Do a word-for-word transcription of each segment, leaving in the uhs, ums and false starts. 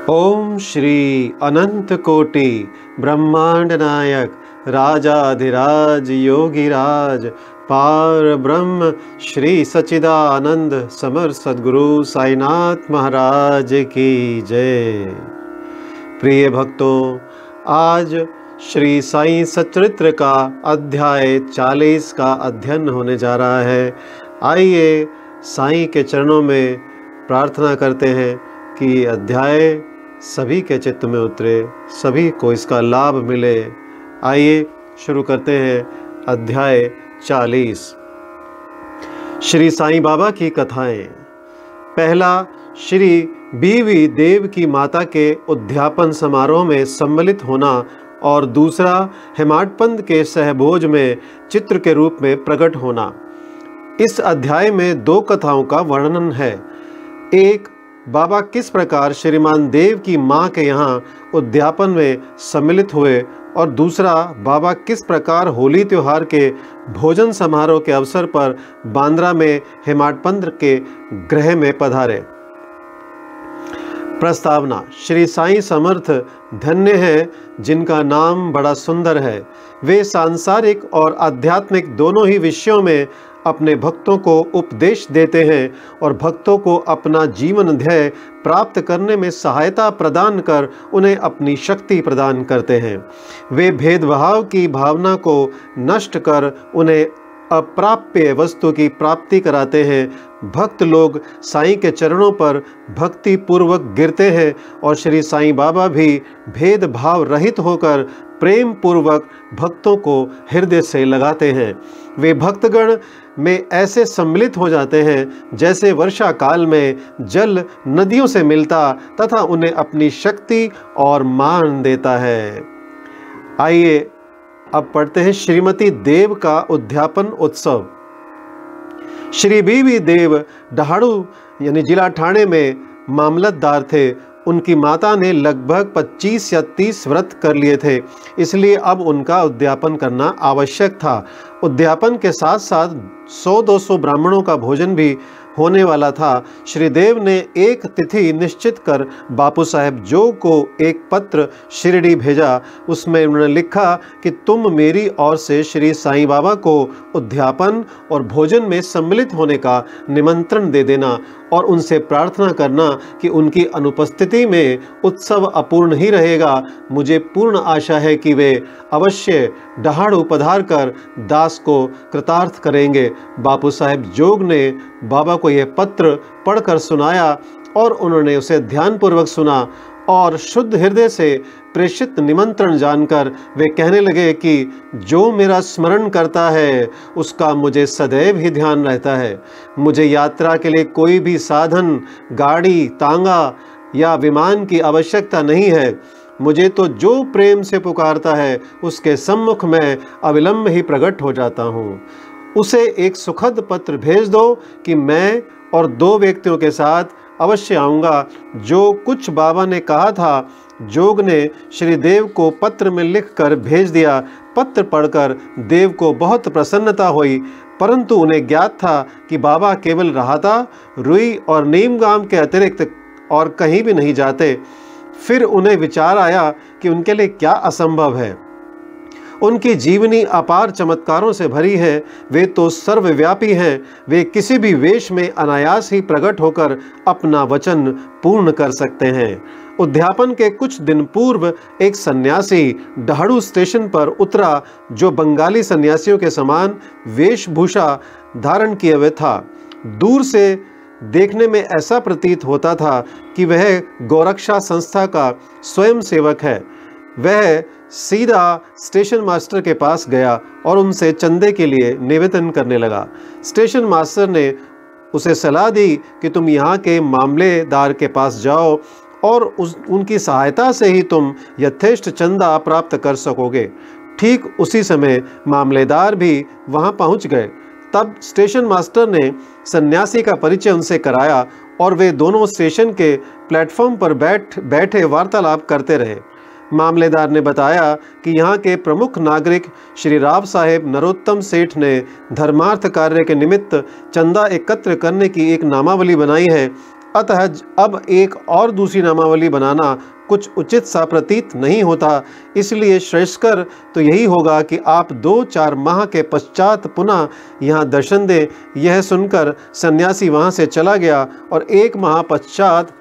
ओम श्री अनंत कोटि ब्रह्मांड नायक राजाधिराज योगिराज पार ब्रह्म श्री सच्चिदानंद समर सद्गुरु साईनाथ महाराज की जय। प्रिय भक्तों, आज श्री साईं सच्चरित्र का अध्याय चालीस का अध्ययन होने जा रहा है। आइए साईं के चरणों में प्रार्थना करते हैं कि अध्याय सभी के चित्त में उतरे, सभी को इसका लाभ मिले। आइए शुरू करते हैं अध्याय चालीस। श्री साईं बाबा की कथाएं। पहला, श्री बीवी देव की माता के उद्यापन समारोह में सम्मिलित होना, और दूसरा हेमाडपंत के सहभोज में चित्र के रूप में प्रकट होना। इस अध्याय में दो कथाओं का वर्णन है। एक, बाबा किस प्रकार श्रीमान देव की माँ के यहाँ उद्यापन में सम्मिलित हुए, और दूसरा, बाबा किस प्रकार होली त्योहार के भोजन समारोह के अवसर पर बांद्रा में हेमाडपंत के गृह में पधारे। प्रस्तावना। श्री साईं समर्थ धन्य हैं जिनका नाम बड़ा सुंदर है। वे सांसारिक और आध्यात्मिक दोनों ही विषयों में अपने भक्तों को उपदेश देते हैं और भक्तों को अपना जीवन ध्येय प्राप्त करने में सहायता प्रदान कर उन्हें अपनी शक्ति प्रदान करते हैं। वे भेदभाव की भावना को नष्ट कर उन्हें अप्राप्य वस्तु की प्राप्ति कराते हैं। भक्त लोग साईं के चरणों पर भक्ति पूर्वक गिरते हैं और श्री साईं बाबा भी भेदभाव रहित होकर प्रेम पूर्वक भक्तों को हृदय से लगाते हैं। वे भक्तगण में ऐसे सम्मिलित हो जाते हैं जैसे वर्षा काल में जल नदियों से मिलता तथा उन्हें अपनी शक्ति और मान देता है। आइए अब पढ़ते हैं श्रीमती देव का उद्यापन उत्सव। श्री बीवी देव डहाड़ू यानी जिला ठाणे में मामलतदार थे। उनकी माता ने लगभग पच्चीस या तीस व्रत कर लिए थे, इसलिए अब उनका उद्यापन करना आवश्यक था। उद्यापन के साथ साथ सौ दो सौ ब्राह्मणों का भोजन भी होने वाला था। श्री देव ने एक तिथि निश्चित कर बापू साहेब जोग को एक पत्र शिरडी भेजा। उसमें उन्होंने लिखा कि तुम मेरी ओर से श्री साईं बाबा को उद्यापन और भोजन में सम्मिलित होने का निमंत्रण दे देना और उनसे प्रार्थना करना कि उनकी अनुपस्थिति में उत्सव अपूर्ण ही रहेगा। मुझे पूर्ण आशा है कि वे अवश्य डहाड़ू पधार कर दास को कृतार्थ करेंगे। बापू साहेब जोग ने बाबा को यह पत्र पढ़कर सुनाया और उन्होंने उसे ध्यानपूर्वक सुना और शुद्ध हृदय से प्रेषित निमंत्रण जानकर वे कहने लगे कि जो मेरा स्मरण करता है उसका मुझे सदैव ही ध्यान रहता है। मुझे यात्रा के लिए कोई भी साधन, गाड़ी, तांगा या विमान की आवश्यकता नहीं है। मुझे तो जो प्रेम से पुकारता है उसके सम्मुख में अविलंब ही प्रकट हो जाता हूँ। उसे एक सुखद पत्र भेज दो कि मैं और दो व्यक्तियों के साथ अवश्य आऊँगा। जो कुछ बाबा ने कहा था, जोग ने श्री देव को पत्र में लिखकर भेज दिया। पत्र पढ़कर देव को बहुत प्रसन्नता हुई, परंतु उन्हें ज्ञात था कि बाबा केवल राहता, रुई और नीमगाम के अतिरिक्त और कहीं भी नहीं जाते। फिर उन्हें विचार आया कि उनके लिए क्या असंभव है। उनकी जीवनी अपार चमत्कारों से भरी है। वे तो सर्वव्यापी हैं। वे किसी भी वेश में अनायास ही प्रकट होकर अपना वचन पूर्ण कर सकते हैं। उद्यापन के कुछ दिन पूर्व एक सन्यासी डहाड़ू स्टेशन पर उतरा जो बंगाली सन्यासियों के समान वेशभूषा धारण किए हुए था। दूर से देखने में ऐसा प्रतीत होता था कि वह गौरक्षा संस्था का स्वयं सेवक है। वह सीधा स्टेशन मास्टर के पास गया और उनसे चंदे के लिए निवेदन करने लगा। स्टेशन मास्टर ने उसे सलाह दी कि तुम यहाँ के मामलेदार के पास जाओ और उस उनकी सहायता से ही तुम यथेष्ट चंदा प्राप्त कर सकोगे। ठीक उसी समय मामलेदार भी वहाँ पहुँच गए। तब स्टेशन मास्टर ने सन्यासी का परिचय उनसे कराया और वे दोनों स्टेशन के प्लेटफॉर्म पर बैठ बैठे वार्तालाप करते रहे। मामलेदार ने बताया कि यहाँ के प्रमुख नागरिक श्री राव साहेब नरोत्तम सेठ ने धर्मार्थ कार्य के निमित्त चंदा एकत्र करने की एक नामावली बनाई है। अतः अब एक और दूसरी नामावली बनाना कुछ उचित सा प्रतीत नहीं होता। इसलिए श्रेष्ठकर तो यही होगा कि आप दो चार माह के पश्चात पुनः यहाँ दर्शन दें। यह सुनकर सन्यासी वहाँ से चला गया और एक माह पश्चात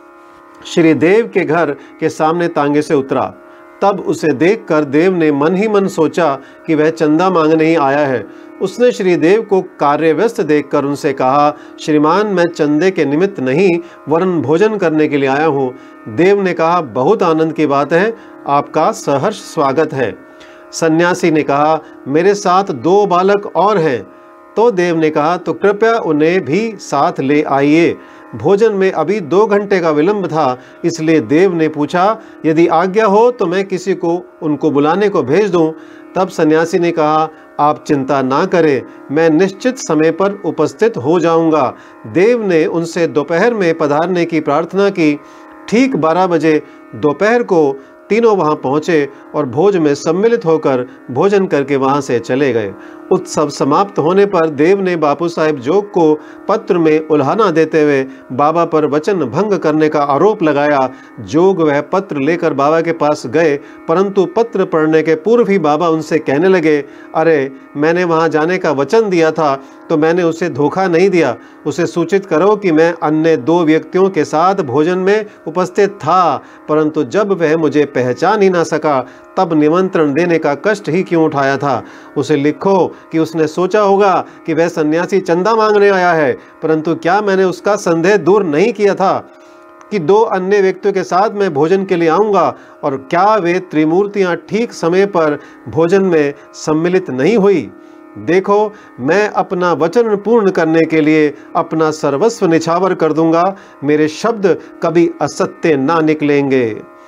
श्री देव के घर के सामने तांगे से उतरा। तब उसे देखकर देव ने मन ही मन सोचा कि वह चंदा मांगने ही आया है। उसने श्री देव को कार्यव्यस्त देखकर उनसे कहा, श्रीमान, मैं चंदे के निमित्त नहीं वरन भोजन करने के लिए आया हूँ। देव ने कहा, बहुत आनंद की बात है, आपका सहर्ष स्वागत है। सन्यासी ने कहा, मेरे साथ दो बालक और हैं। तो देव ने कहा, तो कृपया उन्हें भी साथ ले आइए। भोजन में अभी दो घंटे का विलंब था, इसलिए देव ने पूछा, यदि आज्ञा हो तो मैं किसी को उनको बुलाने को भेज दूं। तब सन्यासी ने कहा, आप चिंता ना करें, मैं निश्चित समय पर उपस्थित हो जाऊंगा। देव ने उनसे दोपहर में पधारने की प्रार्थना की। ठीक बारह बजे दोपहर को तीनों वहां पहुंचे और भोज में सम्मिलित होकर भोजन करके वहां से चले गए। उत्सव समाप्त होने पर देव ने बापू साहेब जोग को पत्र में उल्हाना देते हुए बाबा पर वचन भंग करने का आरोप लगाया। जोग वह पत्र लेकर बाबा के पास गए, परंतु पत्र पढ़ने के पूर्व ही बाबा उनसे कहने लगे, अरे मैंने वहां जाने का वचन दिया था तो मैंने उसे धोखा नहीं दिया। उसे सूचित करो कि मैं अन्य दो व्यक्तियों के साथ भोजन में उपस्थित था, परंतु जब वह मुझे पहचान ही ना सका तब निमंत्रण देने का कष्ट ही क्यों उठाया था। उसे लिखो कि उसने सोचा होगा कि वह सन्यासी चंदा मांगने आया है, परंतु क्या मैंने उसका संदेह दूर नहीं किया था कि दो अन्य व्यक्तियों के साथ मैं भोजन के लिए आऊँगा, और क्या वे त्रिमूर्तियाँ ठीक समय पर भोजन में सम्मिलित नहीं हुई। देखो, मैं अपना वचन पूर्ण करने के लिए अपना सर्वस्व निछावर कर दूंगा, मेरे शब्द कभी असत्य ना निकलेंगे।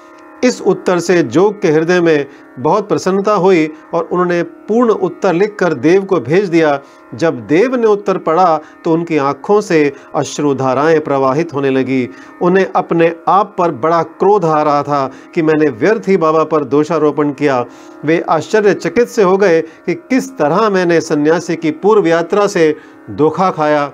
इस उत्तर से जोग के हृदय में बहुत प्रसन्नता हुई और उन्होंने पूर्ण उत्तर लिखकर देव को भेज दिया। जब देव ने उत्तर पढ़ा तो उनकी आंखों से अश्रुधाराएं प्रवाहित होने लगी। उन्हें अपने आप पर बड़ा क्रोध आ रहा था कि मैंने व्यर्थ ही बाबा पर दोषारोपण किया। वे आश्चर्यचकित से हो गए कि किस तरह मैंने सन्यासी की पूर्व यात्रा से धोखा खाया,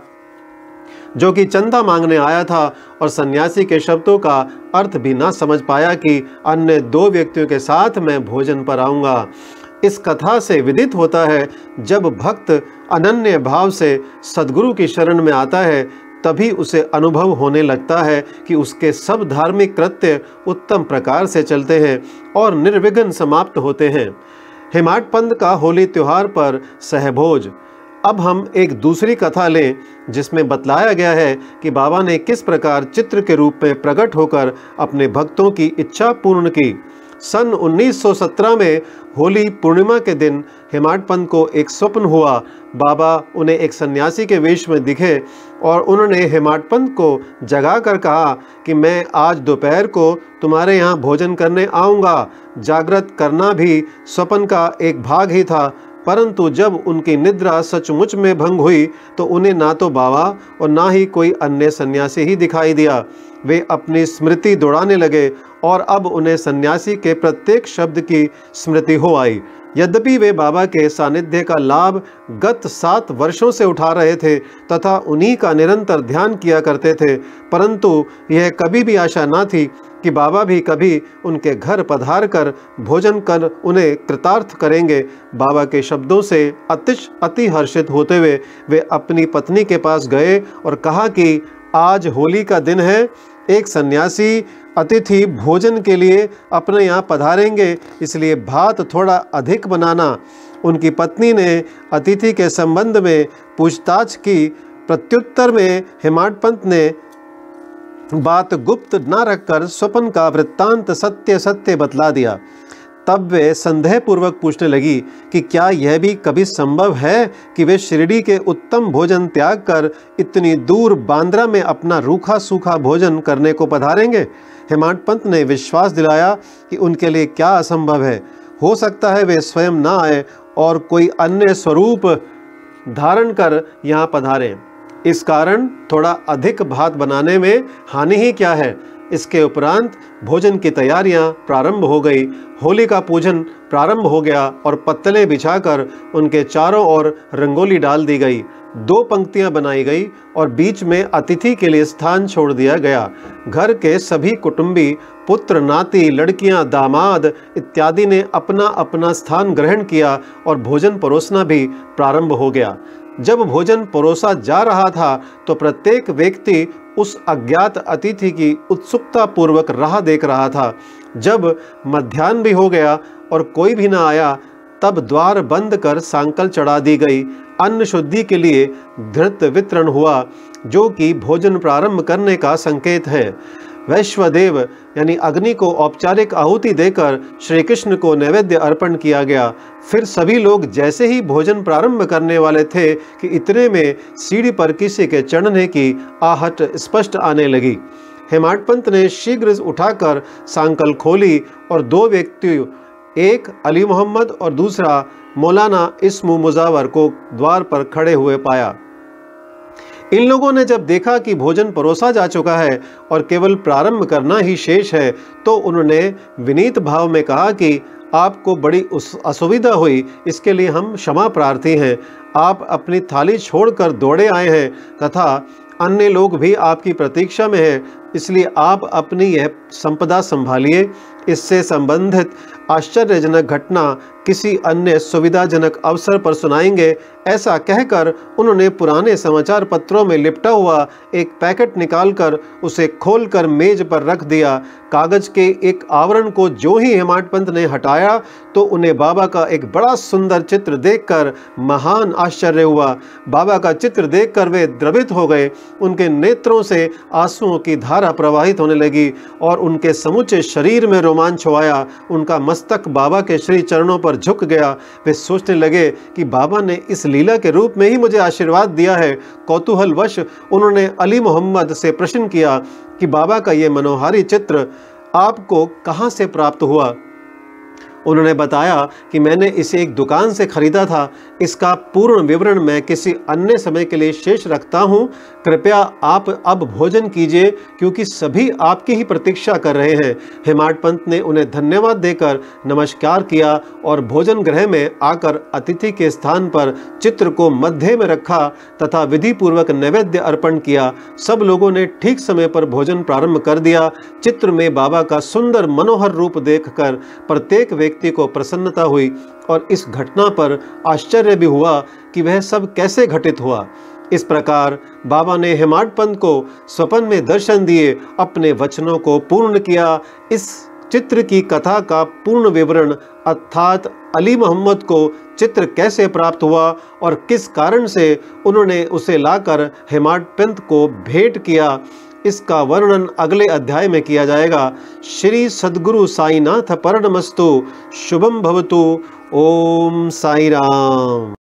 जो कि चंदा मांगने आया था, और सन्यासी के शब्दों का अर्थ भी ना समझ पाया कि अन्य दो व्यक्तियों के साथ मैं भोजन पर आऊँगा। इस कथा से विदित होता है, जब भक्त अनन्य भाव से सद्गुरु की शरण में आता है तभी उसे अनुभव होने लगता है कि उसके सब धार्मिक कृत्य उत्तम प्रकार से चलते हैं और निर्विघ्न समाप्त होते हैं। हेमाडपंथ का होली त्योहार पर सहभोज। अब हम एक दूसरी कथा लें जिसमें बतलाया गया है कि बाबा ने किस प्रकार चित्र के रूप में प्रकट होकर अपने भक्तों की इच्छा पूर्ण की। सन उन्नीस सौ सत्रह में होली पूर्णिमा के दिन हेमाडपंथ को एक स्वप्न हुआ। बाबा उन्हें एक सन्यासी के वेश में दिखे और उन्होंने हेमाडपंथ को जगा कर कहा कि मैं आज दोपहर को तुम्हारे यहाँ भोजन करने आऊँगा। जागृत करना भी स्वप्न का एक भाग ही था, परंतु जब उनकी निद्रा सचमुच में भंग हुई तो उन्हें ना तो बाबा और ना ही कोई अन्य सन्यासी ही दिखाई दिया। वे अपनी स्मृति दौड़ाने लगे और अब उन्हें सन्यासी के प्रत्येक शब्द की स्मृति हो आई। यद्यपि वे बाबा के सानिध्य का लाभ गत सात वर्षों से उठा रहे थे तथा उन्हीं का निरंतर ध्यान किया करते थे, परंतु यह कभी भी आशा ना थी कि बाबा भी कभी उनके घर पधार कर भोजन कर उन्हें कृतार्थ करेंगे। बाबा के शब्दों से अतिश अति हर्षित होते हुए वे अपनी पत्नी के पास गए और कहा कि आज होली का दिन है, एक सन्यासी अतिथि भोजन के लिए अपने यहाँ पधारेंगे, इसलिए भात थोड़ा अधिक बनाना। उनकी पत्नी ने अतिथि के संबंध में पूछताछ की। प्रत्युत्तर में हेमाडपंथ ने बात गुप्त न रखकर स्वप्न का वृत्तांत सत्य सत्य बतला दिया। तब वे संदेहपूर्वक पूछने लगी कि क्या यह भी कभी संभव है कि वे शिरडी के उत्तम भोजन त्याग कर इतनी दूर बांद्रा में अपना रूखा सूखा भोजन करने को पधारेंगे। हेमाडपंथ ने विश्वास दिलाया कि उनके लिए क्या असंभव है। हो सकता है वे स्वयं ना आए और कोई अन्य स्वरूप धारण कर यहाँ पधारें। इस कारण थोड़ा अधिक भात बनाने में हानि ही क्या है। इसके उपरांत भोजन की तैयारियां प्रारंभ हो गई। होली का पूजन प्रारंभ हो गया और पत्तलें बिछाकर उनके चारों ओर रंगोली डाल दी गई। दो पंक्तियां बनाई गई और बीच में अतिथि के लिए स्थान छोड़ दिया गया। घर के सभी कुटुंबी, पुत्र, नाती, लड़कियां, दामाद इत्यादि ने अपना अपना स्थान ग्रहण किया और भोजन परोसना भी प्रारंभ हो गया। जब भोजन परोसा जा रहा था तो प्रत्येक व्यक्ति उस अज्ञात अतिथि की उत्सुकता पूर्वक राह देख रहा था। जब मध्याह्न भी हो गया और कोई भी न आया, तब द्वार बंद कर सांकल चढ़ा दी गई। अन्न शुद्धि के लिए धृत वितरण हुआ, जो कि भोजन प्रारंभ करने का संकेत है। वैश्वदेव यानी अग्नि को औपचारिक आहुति देकर श्री कृष्ण को नैवेद्य अर्पण किया गया। फिर सभी लोग जैसे ही भोजन प्रारंभ करने वाले थे कि इतने में सीढ़ी पर किसी के चढ़ने की आहट स्पष्ट आने लगी। हेमाड पंत ने शीघ्र उठाकर सांकल खोली और दो व्यक्ति, एक अली मोहम्मद और दूसरा मौलाना इस्मु मुजावर को द्वार पर खड़े हुए पाया। इन लोगों ने जब देखा कि भोजन परोसा जा चुका है और केवल प्रारंभ करना ही शेष है, तो उन्होंने विनीत भाव में कहा कि आपको बड़ी असुविधा हुई, इसके लिए हम क्षमा प्रार्थी हैं। आप अपनी थाली छोड़कर दौड़े आए हैं तथा अन्य लोग भी आपकी प्रतीक्षा में हैं, इसलिए आप अपनी यह संपदा संभालिए। इससे संबंधित आश्चर्यजनक घटना किसी अन्य सुविधाजनक अवसर पर सुनाएंगे। ऐसा कहकर उन्होंने पुराने समाचार पत्रों में लिपटा हुआ एक पैकेट निकालकर उसे खोलकर मेज पर रख दिया। कागज के एक आवरण को जो ही हेमाड पंत ने हटाया तो उन्हें बाबा का एक बड़ा सुंदर चित्र देखकर महान आश्चर्य हुआ। बाबा का चित्र देखकर वे द्रवित हो गए। उनके नेत्रों से आंसुओं की धारा प्रवाहित होने लगी और उनके समूचे शरीर में रोमांच आया। उनका मस्तक बाबा के श्री चरणों पर झुक गया। वे सोचने लगे कि बाबा ने इस लीला के रूप में ही मुझे आशीर्वाद दिया है। कौतूहलवश उन्होंने अली मोहम्मद से प्रश्न किया कि बाबा का ये मनोहारी चित्र आपको कहाँ से प्राप्त हुआ। उन्होंने बताया कि मैंने इसे एक दुकान से खरीदा था। इसका पूर्ण विवरण मैं किसी अन्य समय के लिए शेष रखता हूँ। कृपया आप अब भोजन कीजिए, क्योंकि सभी आपकी ही प्रतीक्षा कर रहे हैं। हेमाड पंत ने उन्हें धन्यवाद देकर नमस्कार किया और भोजन गृह में आकर अतिथि के स्थान पर चित्र को मध्य में रखा तथा विधि पूर्वक नैवेद्य अर्पण किया। सब लोगों ने ठीक समय पर भोजन प्रारंभ कर दिया। चित्र में बाबा का सुंदर मनोहर रूप देखकर प्रत्येक व्यक्ति को प्रसन्नता हुई और इस घटना पर आश्चर्य भी हुआ कि वह सब कैसे घटित हुआ। इस प्रकार बाबा ने हेमाड पंत को स्वप्न में दर्शन दिए, अपने वचनों को पूर्ण किया। इस चित्र की कथा का पूर्ण विवरण अर्थात अली मोहम्मद को चित्र कैसे प्राप्त हुआ और किस कारण से उन्होंने उसे लाकर हेमाड पंत को भेंट किया, इसका वर्णन अगले अध्याय में किया जाएगा। श्री सद्गुरु साईनाथ परमस्तु। शुभम भवतु। ओम साई राम।